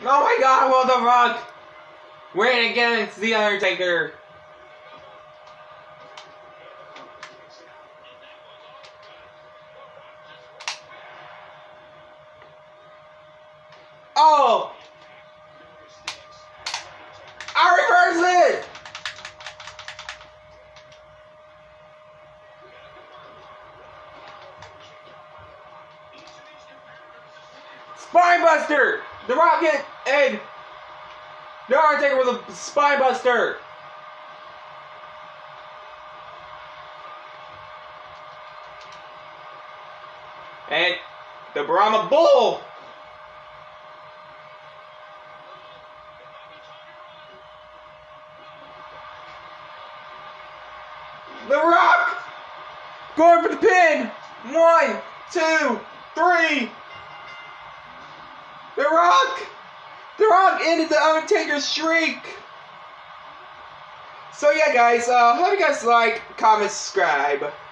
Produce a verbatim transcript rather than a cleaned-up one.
Oh my god, well, The Rock win against The Undertaker. Oh! I reverse it! Spinebuster! The Rock and The Undertaker with a Spinebuster! And the Brahma Bull! The Rock! Going for the pin! One, two, three! The Rock! The Rock ended the Undertaker's streak! So yeah guys, uh, hope you guys like, comment, subscribe.